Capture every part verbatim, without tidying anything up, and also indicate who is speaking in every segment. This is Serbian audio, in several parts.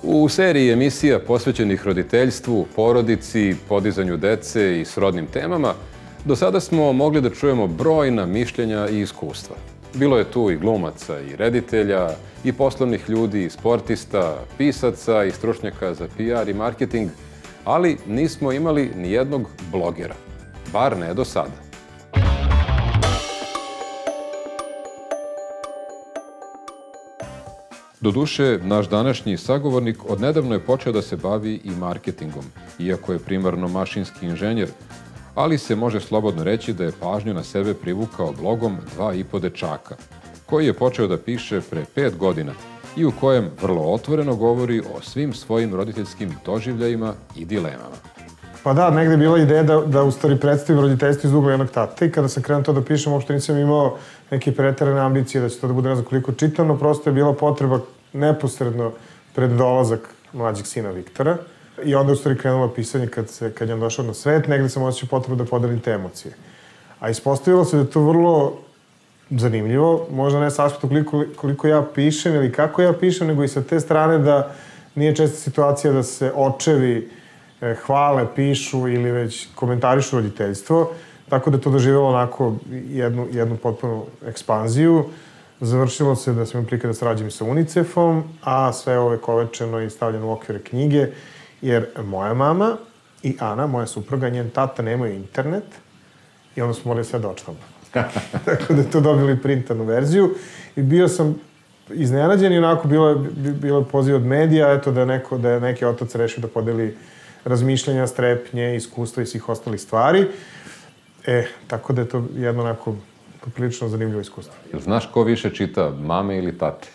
Speaker 1: U seriji emisija posvećenih roditeljstvu, porodici, podizanju dece i srodnim temama, do sada smo mogli da čujemo brojna mišljenja i iskustva. Bilo je tu i glumaca, i reditelja, i poslovnih ljudi, i sportista, pisaca, i stručnjaka za P R i marketing, ali nismo imali ni jednog blogera. Bar ne do sada. Doduše, naš današnji sagovornik odnedavno je počeo da se bavi i marketingom, iako je primarno mašinski inženjer, ali se može slobodno reći da je pažnju na sebe privukao blogom Dva i po dečaka, koji je počeo da piše pre pet godina i u kojem vrlo otvoreno govori o svim svojim roditeljskim doživljajima i dilemama.
Speaker 2: Pa da, negde je bila ideja da, da u stvari predstavim roditeljstvo iz ugla jednog tate i kada sam krenuo to da pišem, uopšte nisam imao neke preterane ambicije da će to da bude ne znam koliko čitano, prosto je bila potreba neposredno pred dolazak mlađeg sina Viktora. I onda je u stvari krenulo pisanje kad, se, kad je on došao na svet, negde sam osjećao potrebu da podelim te emocije. A ispostavilo se da je to vrlo zanimljivo, možda ne sa aspektu koliko, koliko ja pišem ili kako ja pišem, nego i sa te strane da nije česta situacija da se očevi eh, hvale, pišu ili već komentarišu roditeljstvo, tako da je to doživjelo onako jednu, jednu potpunu ekspanziju. Završilo se da sam imao prilike da sarađujem sa UNICEF-om, a sve ovo je kovečeno i stavljeno u okvire knjige, jer moja mama i Ana, moja supruga, njen tata nemaju internet i onda smo morali sve da odštampamo. Tako da je to dobili printanu verziju i bio sam iznenađen i onako bilo je, bilo je poziv od medija, eto da je, neko, da je neki otac rešio da podeli razmišljanja, strepnje, iskustva i svih ostalih stvari. E, tako da je to jedno onako poprilično zanimljivo iskustvo.
Speaker 1: Jel znaš ko više čita, mame ili tate?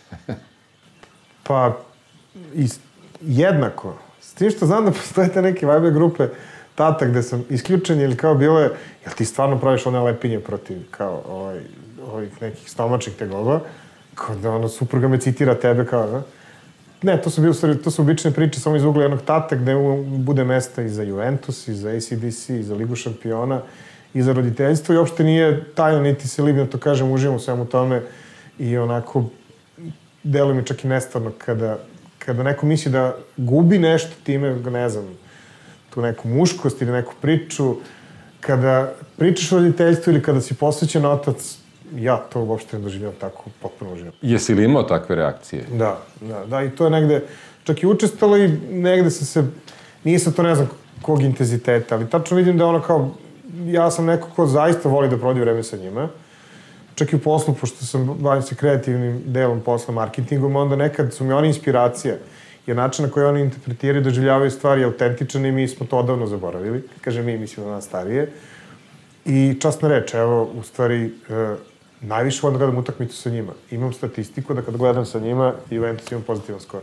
Speaker 2: Pa, is, jednako. S tim što znam da postoje te neke Viber grupe tata gde sam isključen ili kao bilo je, jel ti stvarno praviš one lepinje protiv kao ovaj, ovih nekih stomačnih tegoba, kao da ono supruga me citira tebe kao, ne? Ne, to su, bio, to su obične priče samo iz ugla jednog tata gde bude mesta i za Juventus, i za A C D C, i za Ligu šampiona, i za roditeljstvo i uopšte nije tajno, niti se libno to kažem, uživam u svemu tome i onako deluje mi čak i nestvarno kada, kada neko misli da gubi nešto time, ne znam, tu neku muškost ili neku priču, kada pričaš o roditeljstvu ili kada si posvećen otac, ja to uopšte ne doživljam tako, potpuno uživam.
Speaker 1: Jesi li imao takve reakcije?
Speaker 2: Da, da, da, i to je negde čak i učestalo i negde se se, nije se to ne znam kog intenziteta, ali tačno vidim da ono kao, ja sam neko ko zaista voli da provodi vreme sa njima. Čak i u poslu, pošto sam bavim se kreativnim delom posla, marketingom, onda nekad su mi oni inspiracija. Jer način na koji oni interpretiraju, doživljavaju stvari autentičan i mi smo to odavno zaboravili. Kaže mi, mislim na nas starije. I časna reč, evo, u stvari, e, najviše onda gledam utakmicu sa njima. Imam statistiku da kada gledam sa njima, Juventus imam pozitivan skor.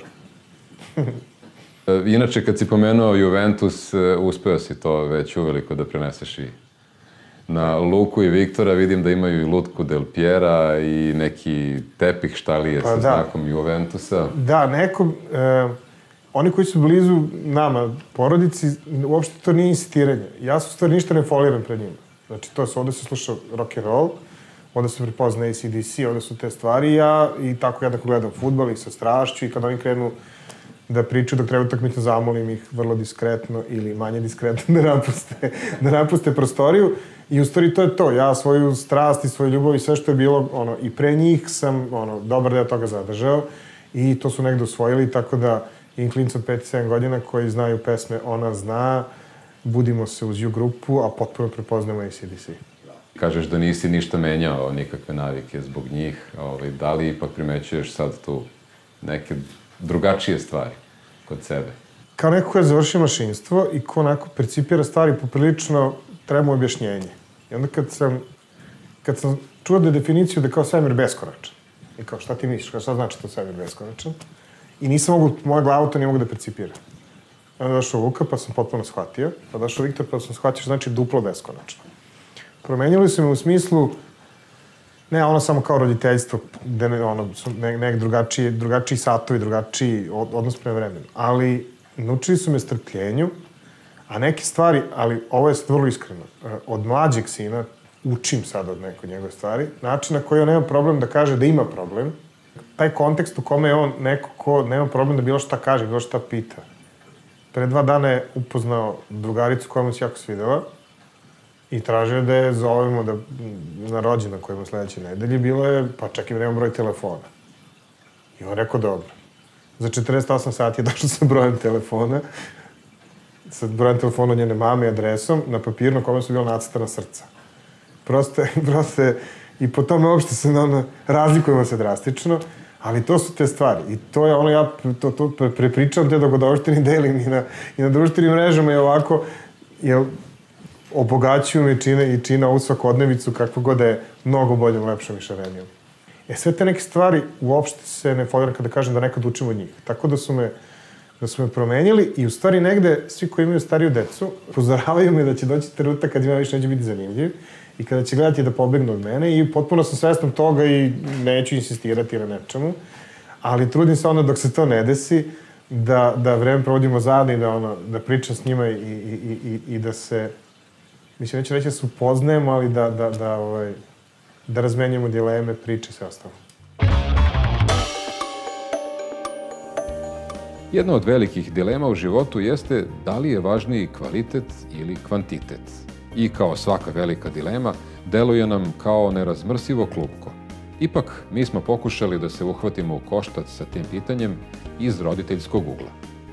Speaker 1: Inače, kad si pomenuo Juventus, uspeo si to već uveliko da preneseš i na Luku i Viktora. Vidim da imaju i lutku Del Piera i neki tepih štalije pa, sa da. znakom Juventusa.
Speaker 2: Da, neko... E, oni koji su blizu nama, porodici, uopšte to nije insistiranje. Ja su stvari ništa ne foliram pred njima. Znači, to su, ovde se sluša rock and roll, ovde se prepozna A C D C, ovde su te stvari. Ja, i tako ja da gledam fudbal i sa strašću i kad oni krenu da pričaju dok treba utakmicu, zamolim ih vrlo diskretno ili manje diskretno da napuste, da napuste prostoriju. I u stvari to je to. Ja svoju strast i svoju ljubav i sve što je bilo ono, i pre njih sam ono, dobar deo toga zadržao i to su negde usvojili, tako da im klinci od pet i sedam godina koji znaju pesme Ona zna, Budimo se uz ju grupu, a potpuno prepoznamo A C D C.
Speaker 1: Kažeš da nisi ništa menjao, nikakve navike zbog njih. Ovaj, da li ipak primećuješ sad tu neke drugačije stvari kod sebe?
Speaker 2: Kao neko ko je završio mašinstvo i ko onako percipira stvari poprilično treba mu objašnjenje. I onda kad sam, kad sam čuo da je definiciju da je kao svemir beskonačan. I kao šta ti misliš, kao šta znači to svemir beskonačan? I nisam mogu, moja glava to nije mogu da percipira. Onda došao Luka pa sam potpuno shvatio. Pa došao Viktor pa sam shvatio što znači duplo beskonačno. Promenili su me u smislu ne ono samo kao roditeljstvo, gde ne, ono, su ne, nek drugačiji, drugačiji satovi, drugačiji odnos prema vremenu. Ali naučili su me strpljenju, a neke stvari, ali ovo je vrlo iskreno, od mlađeg sina učim sad od neko njegove stvari, način na koji on nema problem da kaže da ima problem, taj kontekst u kome je on neko ko nema problem da bilo šta kaže, bilo šta pita. Pre dva dana je upoznao drugaricu koja mu se jako svidela i tražio da je zovemo da, na rođendan koji ima sledeće nedelje. Bilo je, pa čak i nema broj telefona. I on rekao, dobro. Za četrdeset osam sati je došao sa brojem telefona, sa brojem telefona njene mame i adresom, na papiru na kome su bila nacrtana srca. Prosto je, prosto je, i po tome uopšte se ono, razlikujemo se drastično, ali to su te stvari. I to je ono, ja to, to prepričavam te dogodovštini delim i na, i na društvenim mrežama i ovako, jer obogaćuju me čine i čine ovu svakodnevicu kakva god je mnogo boljom, lepšom i šarenijom. E, sve te neke stvari uopšte se ne foliram kada kažem da nekad učim od njih. Tako da su me, da su me promenili i u stvari negde svi koji imaju stariju decu upozoravaju me da će doći trenutak kad ima više neće biti zanimljiv i kada će gledati da pobegnu od mene i potpuno sam svestan toga i neću insistirati na nečemu, ali trudim se onda dok se to ne desi da, da vreme provodimo zajedno i da, ono, da pričam s njima i, i, i, i da se, mislim, neću reći da se upoznajemo, ali da, da, da, ovaj, da razmenjamo dileme, priče, sve ostalo.
Speaker 1: Jedna od velikih dilema u životu jeste da li je važniji kvalitet ili kvantitet. I kao svaka velika dilema, deluje nam kao nerazmrsivo klupko. Ipak, mi smo pokušali da se uhvatimo u koštac sa tim pitanjem iz roditeljskog ugla.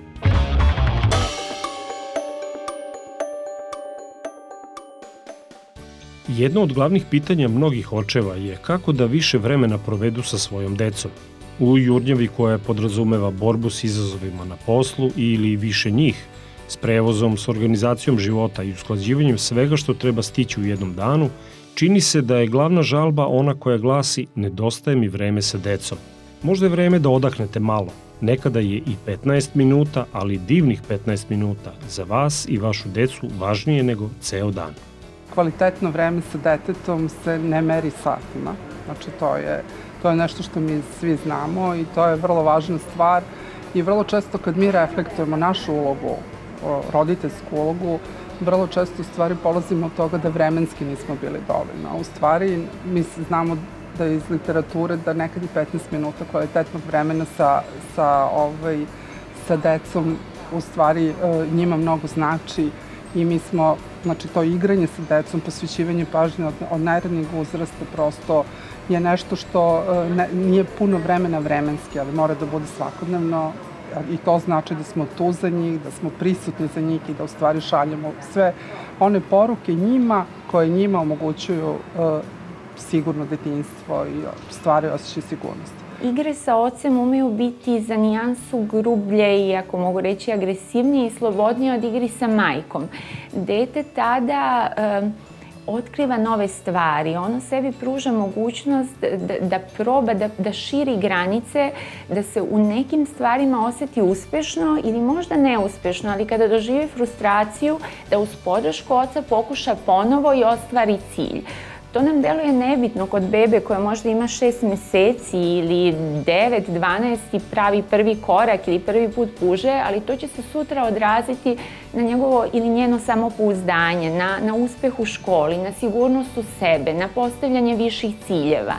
Speaker 3: Jedno od glavnih pitanja mnogih očeva je kako da više vremena provedu sa svojom decom. U jurnjavi koja podrazumeva borbu s izazovima na poslu ili više njih, s prevozom, s organizacijom života i usklađivanjem svega što treba stići u jednom danu, čini se da je glavna žalba ona koja glasi nedostaje mi vreme sa decom. Možda je vreme da odahnete malo. Nekada je i petnaest minuta, ali divnih petnaest minuta za vas i vašu decu važnije nego ceo dan.
Speaker 4: Kvalitetno vreme sa detetom se ne meri satima. Znači, to je, to je nešto što mi svi znamo i to je vrlo važna stvar. I vrlo često kad mi reflektujemo našu ulogu, roditeljsku ulogu, vrlo često u stvari polazimo od toga da vremenski nismo bili dovoljno. U stvari, mi znamo da iz literature da nekad i petnaest minuta kvalitetnog vremena sa, sa, ovaj, sa decom u stvari njima mnogo znači. I mi smo, znači to igranje sa decom, posvećivanje pažnje od, od najranijeg uzrasta prosto je nešto što ne, nije puno vremena vremenski, ali mora da bude svakodnevno i to znači da smo tu za njih, da smo prisutni za njih i da u stvari šaljemo sve one poruke njima koje njima omogućuju uh, sigurno detinjstvo i stvari osjećaj sigurnosti.
Speaker 5: Igre sa ocem umeju biti za nijansu grublje i, ako mogu reći, agresivnije i slobodnije od igri sa majkom. Dete tada um, otkriva nove stvari, ono sebi pruža mogućnost da, da proba, da, da širi granice, da se u nekim stvarima oseti uspešno ili možda neuspešno, ali kada doživi frustraciju, da uz podršku oca pokuša ponovo i ostvari cilj. To nam deluje nebitno kod bebe koja možda ima šest meseci ili devet, dvanaest i pravi prvi korak ili prvi put puže, ali to će se sutra odraziti na njegovo ili njeno samopouzdanje, na, na uspeh u školi, na sigurnost u sebe, na postavljanje viših ciljeva.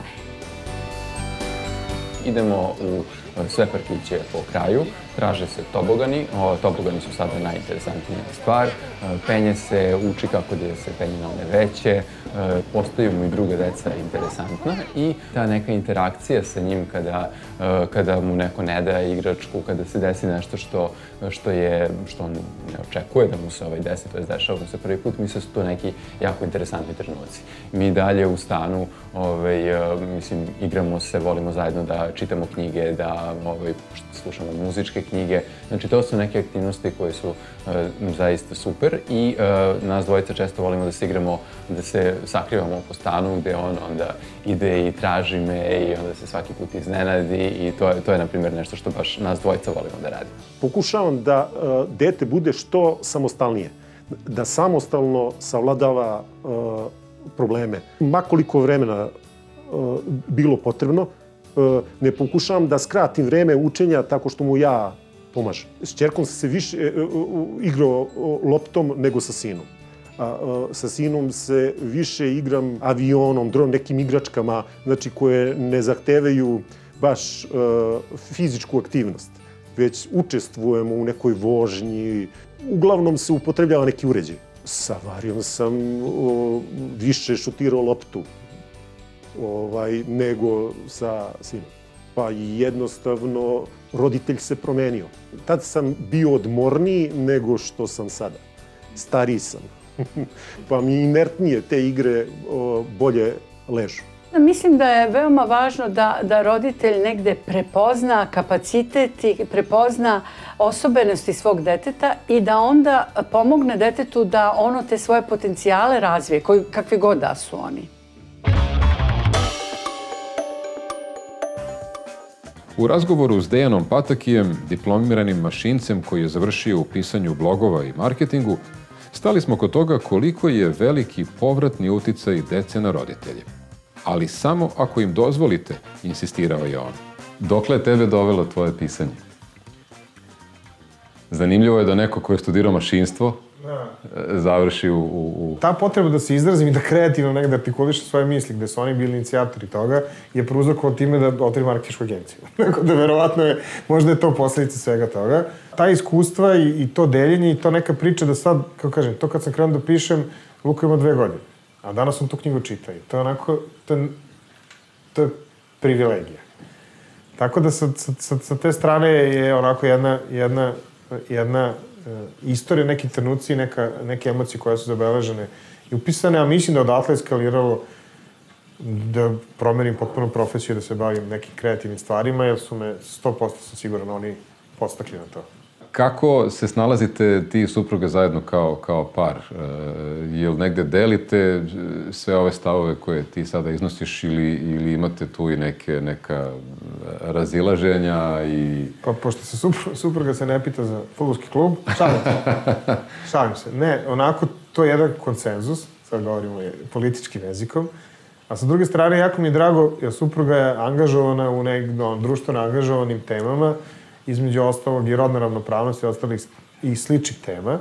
Speaker 6: Idemo u sve parkiće po kraju, traže se tobogani, o, tobogani su sada najinteresantnija stvar, penje se, uči kako da se penje na one veće, postaju mu i druga deca interesantna i ta neka interakcija sa njim kada, kada mu neko ne da igračku, kada se desi nešto što, što, je, što on ne očekuje da mu se ovaj desi, to je dešava mu se prvi put, mislim da su to neki jako interesantni trenuci. Mi dalje u stanu, ovaj, mislim, igramo se, volimo zajedno da čitamo knjige, da ovaj, slušamo muzičke knjige. Znači, to su neke aktivnosti koje su uh, zaista super i uh, nas dvojica često volimo da se igramo, da se sakrivamo po stanu gde on onda ide i traži me i onda se svaki put iznenadi i to je, to je na primjer, nešto što baš nas dvojica volimo da radimo.
Speaker 7: Pokušavam da uh, dete bude što samostalnije, da samostalno savladava uh, probleme. Makoliko vremena uh, bilo potrebno, ne pokušavam da skratim vreme učenja tako što mu ja pomažem. S ćerkom sam se više igrao loptom nego sa sinom. A, sa sinom se više igram avionom, nekim igračkama, znači koje ne zahtevaju baš uh, fizičku aktivnost, već učestvujemo u nekoj vožnji. Uglavnom se upotrebljava neki uređaj. Sa Varijom sam uh, više šutirao loptu ovaj, nego sa sinom. Pa jednostavno roditelj se promenio. Tad sam bio odmorniji nego što sam sada. Stariji sam. Pa mi inertnije te igre o, bolje ležu.
Speaker 8: Mislim da je veoma važno da, da roditelj negde prepozna kapacitet i prepozna osobenosti svog deteta i da onda pomogne detetu da ono te svoje potencijale razvije, koji, kakvi god da su oni.
Speaker 1: U razgovoru s Dejanom Patakijem, diplomiranim mašincem koji je završio u pisanju blogova i marketingu, stali smo kod toga koliko je veliki povratni uticaj dece na roditelje. Ali samo ako im dozvolite, insistirao je on. Dokle je tebe dovelo tvoje pisanje? Zanimljivo je da neko ko je studirao mašinstvo završi u, u, u...
Speaker 2: Ta potreba da se izrazim i da kreativno negde artikuliše svoje misli, gde su oni bili inicijatori toga, je prouzrokovao time da otvori marketinšku agenciju. Tako da verovatno je, možda je to posledica svega toga. Ta iskustva i, i to deljenje i to neka priča da sad, kako kažem, to kad sam krenuo da pišem, Luka ima dve godine. A danas sam tu knjigu čitao i to je onako, to je, to je privilegija. Tako da sa, sa, sa te strane je onako jedna, jedna, jedna istorija, neki trenuci, neka, neke emocije koje su zabeležene i upisane, a mislim da odatle eskaliralo da promenim potpuno profesiju, da se bavim nekim kreativnim stvarima, jer su me sto posto sam siguran oni postakli na to.
Speaker 1: Kako se snalazite ti i supruga zajedno kao, kao par? E, jel negde delite sve ove stavove koje ti sada iznosiš ili, ili imate tu i neke, neka razilaženja i...
Speaker 2: Pa, pošto se supruga, supruga se ne pita za fudbalski klub, šalim se. Šalim se. Ne, onako, to je jedan konsenzus, sad govorimo političkim jezikom, a sa druge strane, jako mi je drago, jer supruga je angažovana u nek, no, društveno angažovanim temama, između ostalog i rodna ravnopravnost i ostalih i sličnih tema.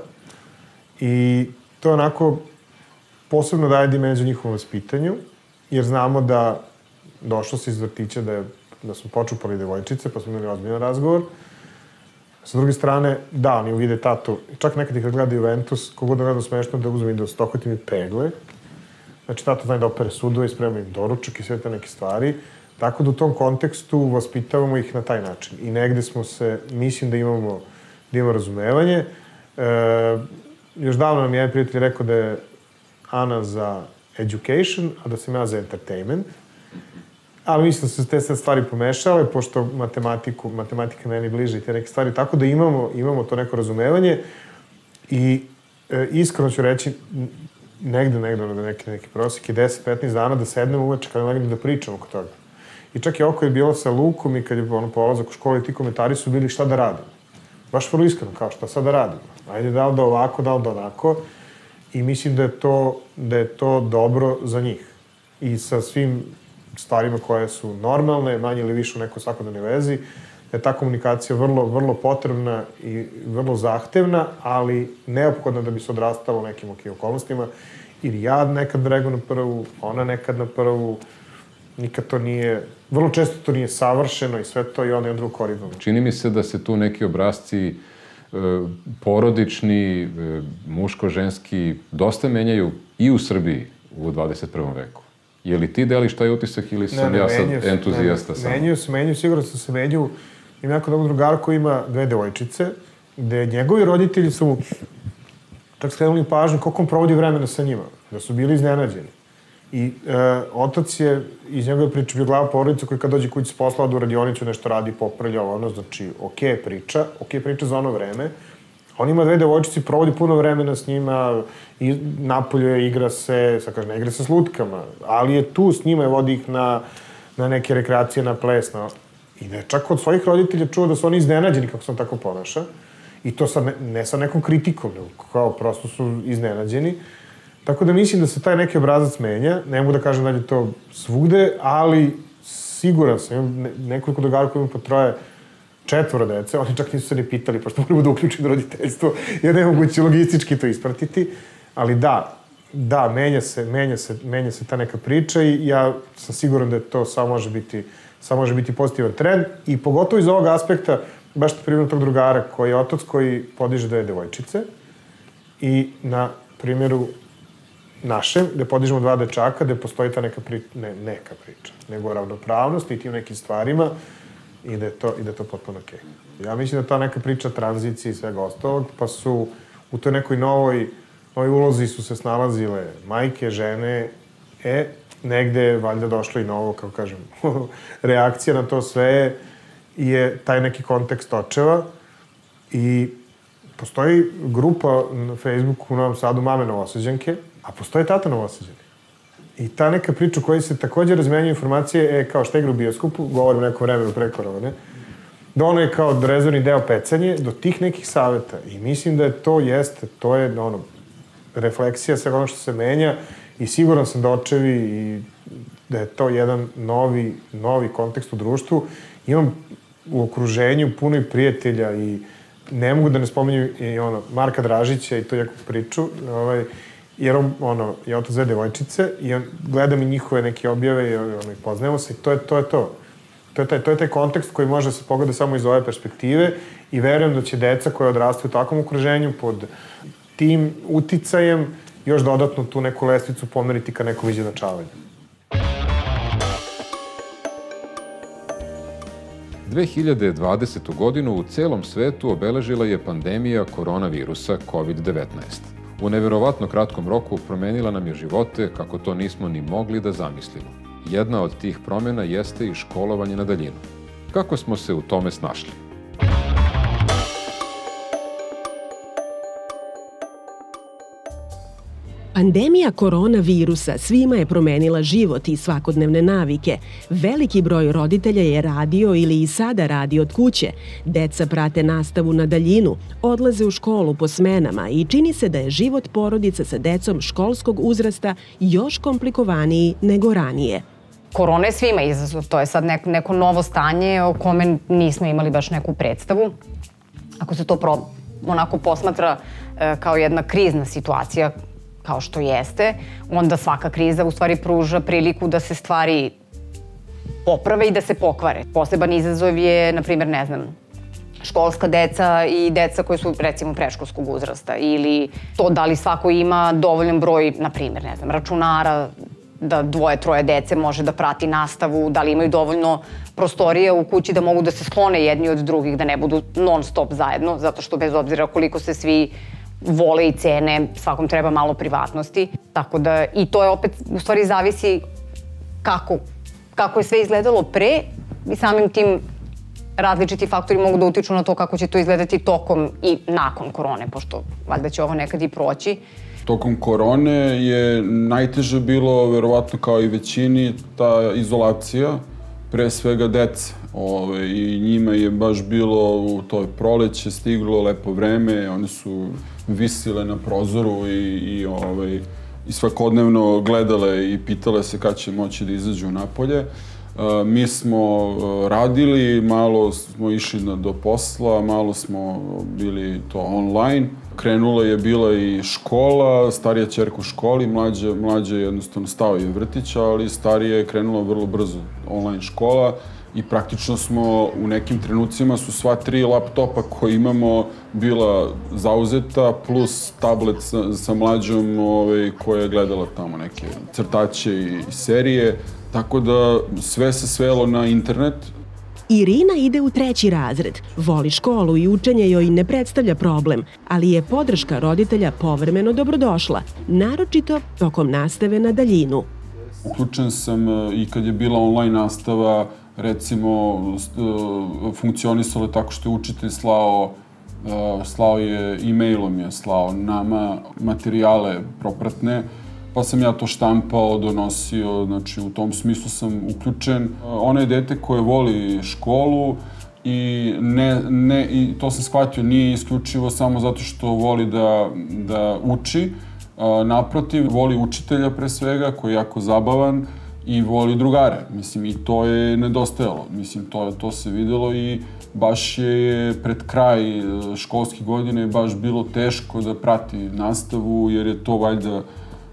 Speaker 2: I to onako posebno daje dimenziju njihovom vaspitanju, jer znamo da došlo se iz vrtića da, je, da smo počupali devojčice, pa smo imali ozbiljan razgovor. Sa druge strane, da, oni uvide tatu, čak nekad ih kad gleda Juventus, kogod da gleda smešno da uzme i da stohotim i pegle. Znači, tata zna da opere sudove, sprema im doručak i sve te neke stvari. Tako da u tom kontekstu vaspitavamo ih na taj način. I negde smo se, mislim da imamo, da imamo razumevanje. E, još davno nam je jedan prijatelj rekao da je Ana za education, a da sam ja za entertainment. Ali mislim da su se te sve stvari pomešale, pošto matematiku, matematika meni bliže i te neke stvari. Tako da imamo, imamo to neko razumevanje. I e, iskreno ću reći, negde, negde, ono da neki, neki prosjek je deset do petnaest dana da sednemo uveče kada negde da pričamo oko toga. I čak i oko je bilo sa Lukom i kad je ono polazak u školi, ti komentari su bili šta da radimo. Baš vrlo iskreno, kao šta sad da radimo. Ajde, da li da ovako, da li da onako. I mislim da je to, da je to dobro za njih. I sa svim stvarima koje su normalne, manje ili više u nekoj svakodnevnoj vezi, da je ta komunikacija vrlo, vrlo potrebna i vrlo zahtevna, ali neophodna da bi se odrastalo u nekim okim okolnostima. Ili ja nekad dregu na prvu, ona nekad na prvu, nikad to nije, vrlo često to nije savršeno i sve to i onda je drugo koridor.
Speaker 1: Čini mi se da se tu neki obrazci e, porodični, e, muško-ženski, dosta menjaju i u Srbiji u dvadeset prvom veku. Je li ti deliš taj utisak ili sam ne, ne, ja sad entuzijasta ne, ne, samo? Menjaju
Speaker 2: se, menjaju, sigurno se se menjaju. Ima jako dobro drugar koji ima dve devojčice, gde njegovi roditelji su čak skrenuli pažnju koliko on provodi vremena sa njima, da su bili iznenađeni. I e, otac je iz njegove priče bio glava porodica koji kad dođe kući s posla od u radionicu nešto radi, popravlja ono, znači okej okay, priča, okej okay, priča za ono vreme. On ima dve devojčice, provodi puno vremena s njima, i napoljuje, igra se, sad kaže, ne igra se s lutkama, ali je tu s njima, vodi ih na, na neke rekreacije, na ples, na... I da je čak od svojih roditelja čuo da su oni iznenađeni kako se on tako ponaša. I to sad ne, ne sa nekom kritikom, nego kao prosto su iznenađeni. Tako da mislim da se taj neki obrazac menja. Ne mogu da kažem da je to svugde, ali siguran sam. Imam nekoliko drugara koji imam po troje, četvora dece. Oni čak nisu se ni pitali, pošto moramo da uključim roditeljstvo, jer nemoguće logistički to ispratiti. Ali da, da, menja se, menja se, menja se ta neka priča i ja sam siguran da to samo može biti, samo može biti pozitivan trend i pogotovo iz ovog aspekta, baš na primjeru tog drugara koji je otac koji podiže dve devojčice i na primjeru našem, gde podižemo dva dečaka, gde postoji ta neka priča, ne neka priča, nego ravnopravnost i tim nekim stvarima i da je to, i da je to potpuno okej. Okay. Ja mislim da ta neka priča tranzicije i svega ostalog, pa su u toj nekoj novoj, novoj ulozi su se snalazile majke, žene, e, negde je valjda došlo i novo, kako kažem, reakcija na to sve je taj neki kontekst očeva i postoji grupa na Facebooku u Novom Sadu Mame Novosađanke, a postoje tata Novosađani. I ta neka priča u kojoj se takođe razmenjuju informacije, e, kao šta igra u bioskopu, govorim neko vremenu pre korone, da ono je kao rezervni deo pecanje, do tih nekih saveta. I mislim da je to jeste, to je ono, refleksija svega ono što se menja i siguran sam da očevi i da je to jedan novi, novi kontekst u društvu. Imam u okruženju puno i prijatelja i ne mogu da ne spominju i ono, Marka Dražića i to jako priču, ovaj, jer on, ono, je otac dve devojčice i on gleda mi njihove neke objave i ono, i poznajemo se i to je to. Je to. To je, taj, to je taj kontekst koji može da se pogleda samo iz ove perspektive i verujem da će deca koja odrastaju u takvom okruženju pod tim uticajem još dodatno tu neku lestvicu pomeriti ka nekom izjednačavanju.
Speaker 1: dve hiljade dvadesetu. godinu u celom svetu obeležila je pandemija koronavirusa kovid devetnaest. U neverovatno kratkom roku promenila nam je živote kako to nismo ni mogli da zamislimo. Jedna od tih promjena jeste i školovanje na daljinu. Kako smo se u tome snašli?
Speaker 9: Pandemija koronavirusa svima je promenila život i svakodnevne navike. Veliki broj roditelja je radio ili i sada radi od kuće. Deca prate nastavu na daljinu, odlaze u školu po smenama i čini se da je život porodica sa decom školskog uzrasta još komplikovaniji nego ranije.
Speaker 10: Korona je svima izazov, to je sad neko, neko novo stanje o kome nismo imali baš neku predstavu. Ako se to pro, onako posmatra e, kao jedna krizna situacija, kao što jeste, onda svaka kriza u stvari pruža priliku da se stvari poprave i da se pokvare. Poseban izazov je, na primjer, ne znam, školska deca i deca koje su, recimo, predškolskog uzrasta ili to da li svako ima dovoljan broj, na primjer, ne znam, računara, da dvoje, troje dece može da prati nastavu, da li imaju dovoljno prostorije u kući da mogu da se sklone jedni od drugih, da ne budu non stop zajedno, zato što bez obzira koliko se svi vole i cene, svakom treba malo privatnosti. Tako da, i to je opet, u stvari, zavisi kako, kako je sve izgledalo pre i samim tim različiti faktori mogu da utiču na to kako će to izgledati tokom i nakon korone, pošto valjda će ovo nekad i proći.
Speaker 11: Tokom korone je najteže bilo, verovatno kao i većini, ta izolacija, pre svega deca. Ove, I njima je baš bilo u toj proleće, stiglo lepo vreme, one su visile na prozoru i, i, ove, i svakodnevno gledale i pitale se kad će moći da izađu napolje. E, mi smo radili, malo smo išli na, do posla, malo smo bili to online. Krenula je bila i škola, starija ćerka u školi, mlađa, mlađa jednostavno stao je vrtića, ali starija je krenula vrlo brzo online škola i praktično smo u nekim trenucima su sva tri laptopa koje imamo bila zauzeta, plus tablet sa, sa mlađom ovaj, koja je gledala tamo neke crtaće i serije, tako da sve se svelo na internet.
Speaker 9: Irina ide u treći razred, voli školu i učenje joj ne predstavlja problem, ali je podrška roditelja povremeno dobrodošla, naročito tokom nastave na daljinu.
Speaker 11: Uključen sam i kad je bila online nastava, recimo, funkcionisalo tako što je učitelj slao, slao je, e-mailom je slao nama materijale propratne, pa sam ja to štampao, donosio, znači u tom smislu sam uključen. Ona je dete koje voli školu i, ne, ne, i to sam shvatio, nije isključivo samo zato što voli da, da uči. Naprotiv, voli učitelja pre svega, koji je jako zabavan i voli drugare. Mislim, i to je nedostajalo. Mislim, to, to se videlo i baš je pred kraj školske godine baš bilo teško da prati nastavu, jer je to valjda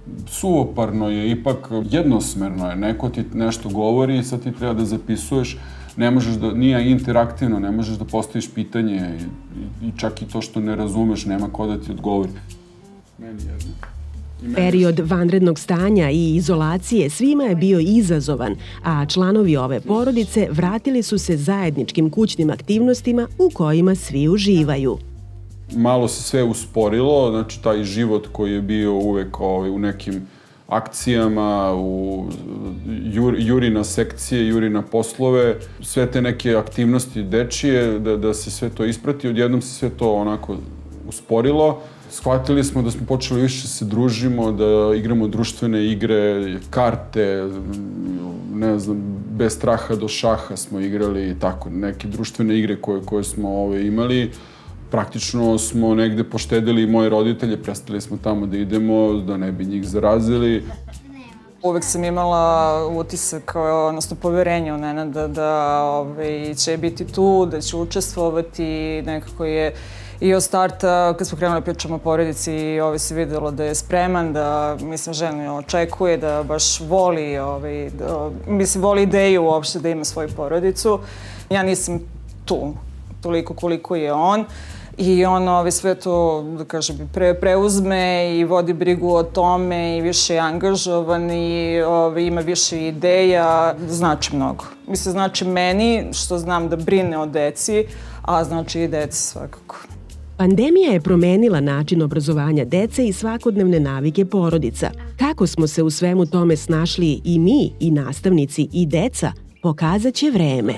Speaker 11: suvoparno je, ipak jednosmerno je. Neko ti nešto govori i sad ti treba da zapisuješ. Ne možeš da, nije interaktivno, ne možeš da postaviš pitanje i, i čak i to što ne razumeš, nema ko da ti odgovori. Meni jedno.
Speaker 9: Period vanrednog stanja i izolacije svima je bio izazovan, a članovi ove porodice vratili su se zajedničkim kućnim aktivnostima u kojima svi uživaju.
Speaker 11: Malo se sve usporilo, znači taj život koji je bio uvek ovaj, u nekim akcijama, u juri, juri na sekcije, juri na poslove, sve te neke aktivnosti dečije, da, da se sve to isprati, odjednom se sve to onako usporilo. Shvatili smo da smo počeli više se družimo, da igramo društvene igre, karte, ne znam, bez straha do šaha smo igrali i tako, neke društvene igre koje, koje smo ove, imali. Praktično smo negde poštedili i moje roditelje, prestali smo tamo da idemo, da ne bi njih zarazili.
Speaker 12: Uvek sam imala utisak, odnosno poverenje u Nenada da ove, će biti tu, da će učestvovati, nekako je i od starta, kad smo krenuli da pričamo o porodici, ove, se videlo da je spreman, da, mislim, žena očekuje, da baš voli, ove, da, mislim, voli ideju uopšte da ima svoju porodicu. Ja nisam tu toliko koliko je on. I on ove, sve to, da kažem, pre, preuzme i vodi brigu o tome i više je angažovan i ove, ima više ideja. Znači mnogo. Mislim, znači meni, što znam da brine o deci, a znači i deci svakako.
Speaker 9: Pandemija je promenila način obrazovanja dece i svakodnevne navike porodica. Kako smo se u svemu tome snašli i mi, i nastavnici, i deca, pokazat će vreme.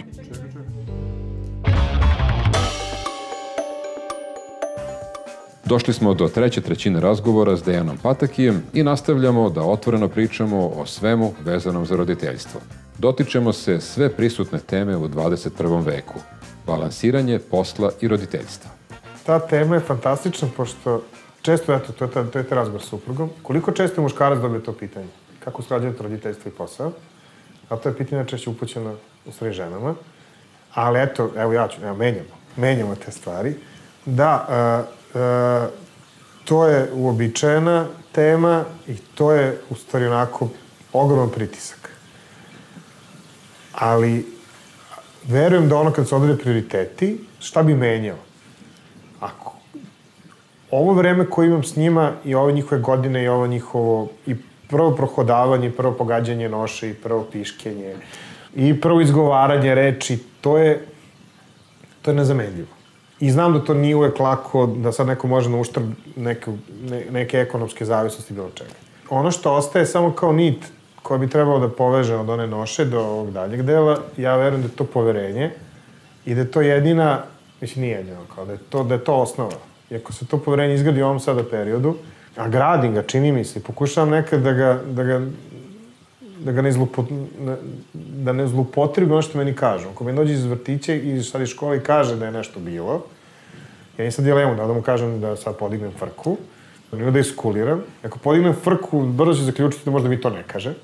Speaker 1: Došli smo do treće trećine razgovora s Dejanom Patakijem i nastavljamo da otvoreno pričamo o svemu vezanom za roditeljstvo. Dotičemo se sve prisutne teme u dvadeset prvom veku. Balansiranje posla i roditeljstva.
Speaker 2: Ta tema je fantastična, pošto često, eto, to je, ta, to je ta razgovor s suprugom. Koliko često muškarac dobije to pitanje? Kako srađujete roditeljstvo i posao? A to je pitanje češće upućeno u stvari ženama. Ali eto, evo ja ću, evo, menjamo. Menjamo te stvari. Da, uh, uh, to je uobičajena tema i to je u stvari onako ogroman pritisak. Ali verujem da ono kad se odrede prioriteti, šta bi menjao? Ako ovo vreme koje imam s njima i ove njihove godine i ovo njihovo i prvo prohodavanje, i prvo pogađanje noše, i prvo piškenje, i prvo izgovaranje reči, to je, to je nezamenljivo. I znam da to nije uvek lako, da sad neko može na uštrb neke, ne, neke ekonomske zavisnosti bilo čega. Ono što ostaje samo kao nit koja bi trebalo da poveže od one noše do ovog daljeg dela, ja verujem da je to poverenje i da je to jedina, mislim nije jedina, kao da je to, da je to osnova. I ako se to poverenje izgradi u ovom sada periodu, a gradim ga, čini mi se, pokušavam nekad da ga, da ga, da ga ne, zlupo, da ne zlupotrebi ono što meni kažu. Ako mi dođe iz vrtića i sad iz škole i kaže da je nešto bilo, ja nisam dilemu da, da mu kažem da sad podignem frku, da da iskuliram. Ako podignem frku, brzo će zaključiti da možda mi to ne kaže.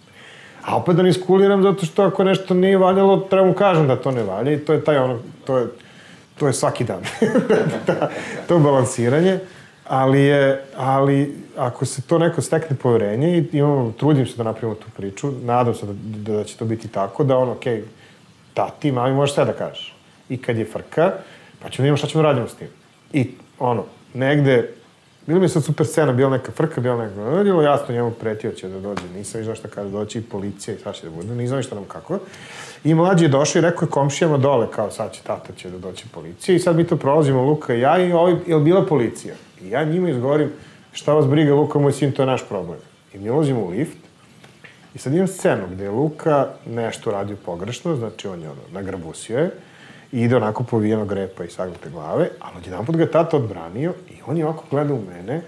Speaker 2: A opet da ne iskuliram zato što ako nešto nije valjalo, treba mu kažem da to ne valja i to je taj ono, to je, to je svaki dan. To je balansiranje. Ali je, ali ako se to neko stekne poverenje i imamo, trudim se da napravimo tu priču, nadam se da, da, da će to biti tako, da ono, okej, okay, tati, mami, možeš sve da kažeš. I kad je frka, pa ćemo da imamo šta ćemo radimo s tim. I ono, negde, bilo mi je sad super scena, bila neka frka, bila neka, bilo jasno, njemu pretio će da dođe, nisam vidio šta kaže, doći i policija i šta će da bude, nisam vidio šta nam kako. I mlađi je došao i rekao je komšijama dole, kao sad će tata će da doći policija i sad mi to prolazimo, Luka i ja, i ovaj, je li bila policija? I ja njima izgovorim, šta vas briga, Luka, moj sin, to je naš problem. I mi ulazimo u lift i sad imam scenu gde je Luka nešto radio pogrešno, znači on je ono, nagrabusio je i ide onako povijenog repa i sagnute glave, ali odjedan put ga je tata odbranio i on je ovako gleda u mene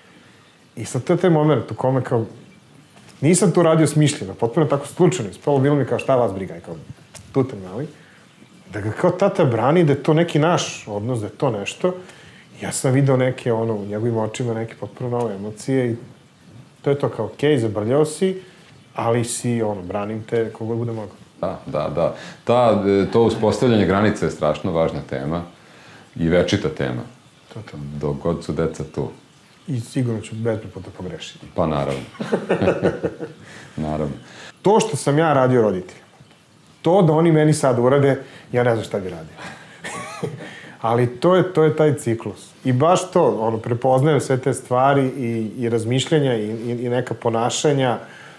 Speaker 2: i sad to je taj moment u kome kao, nisam to radio smišljeno, potpuno tako slučajno, ispalo bilo mi kao šta vas briga, i kao tutan mali, da ga kao tata brani, da je to neki naš odnos, da je to nešto. Ja sam video neke, ono, u njegovim očima neke potpuno nove emocije i to je to kao, okej, okay, zabrljao si, ali si, ono, branim te kogod bude mogo.
Speaker 1: Da, da, da. Ta, to uspostavljanje granice je strašno važna tema i večita tema.
Speaker 2: To, to.
Speaker 1: Dok god su deca tu.
Speaker 2: i sigurno ću bezbroj puta pogrešiti.
Speaker 1: Pa naravno. Naravno.
Speaker 2: To što sam ja radio roditeljima, to da oni meni sad urade, ja ne znam šta bi radio. Ali to je, to je taj ciklus. I baš to, ono, prepoznaju sve te stvari i, i razmišljanja i, i, i neka ponašanja.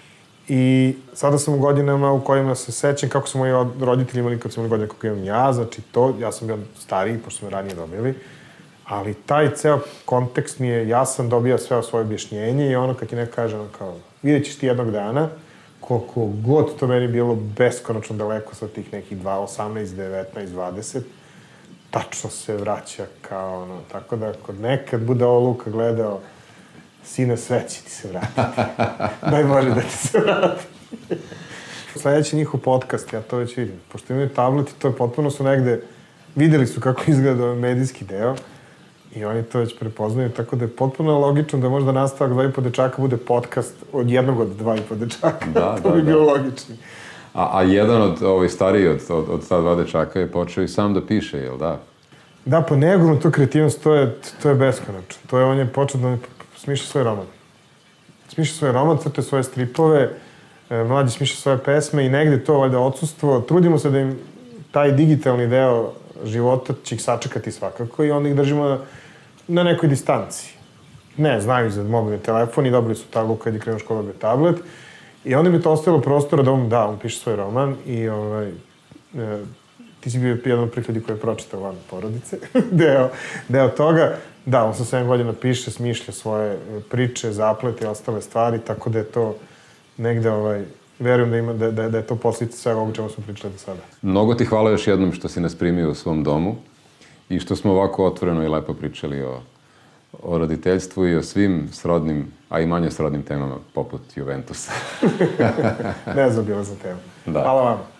Speaker 2: I sada sam u godinama u kojima se sećam kako su moji roditelji imali kad su imali godine kako imam ja, znači to, ja sam bio stariji, pošto smo ranije dobili, ali taj ceo kontekst mi je, ja sam dobio sve o svoje objašnjenje i ono kad ti neko kaže, ono kao, vidjet ćeš ti jednog dana, koliko god to meni bilo beskonačno daleko sa tih nekih osamnaest, devetnaest, dvadeset, tačno se vraća kao ono, tako da kod nekad bude ovo Luka gledao, sine, sve će ti se vratiti. Daj Bože da ti se vrati. Sledeći njihov podcast, ja to već vidim. Pošto imaju tableti, to je potpuno su negde, videli su kako izgleda medijski deo i oni to već prepoznaju, tako da je potpuno logično da možda nastavak Dva i po dečaka bude podcast od jednog od Dva i po dečaka.
Speaker 1: Da,
Speaker 2: to
Speaker 1: da,
Speaker 2: bi
Speaker 1: da.
Speaker 2: bilo logično.
Speaker 1: A, a jedan od ovaj stariji od, od, od ta dva dečaka je počeo i sam da piše, jel da?
Speaker 2: Da, pa negovno to kreativnost, to je, to je beskonačno. To je, on je počeo da smišlja svoj roman. Smišlja svoj roman, crte svoje stripove, mlađi smišlja svoje pesme i negde to valjda odsustvo. Trudimo se da im taj digitalni deo života će ih sačekati svakako i onda ih držimo na, na nekoj distanci. Ne, znaju za mobilni telefon i dobili su tablet kad je krenuo škola dobio tablet i onda mi je to ostavilo prostora da on, da, on piše svoj roman i ovaj, e, ti si bio jedan od prvih ljudi koji je pročitao Van porodice, deo, deo toga. Da, on sa sedam godina piše, smišlja svoje priče, zaplete i ostale stvari, tako da je to negde, ovaj, verujem da, ima, da, da, da je to posljedica svega ovog čemu smo pričali do sada.
Speaker 1: Mnogo ti hvala još jednom što si nas primio u svom domu i što smo ovako otvoreno i lepo pričali o, o roditeljstvu i o svim srodnim, a i manje srodnim temama, poput Juventusa.
Speaker 2: Ne znam bila za temu.
Speaker 1: Da.
Speaker 2: Hvala vam.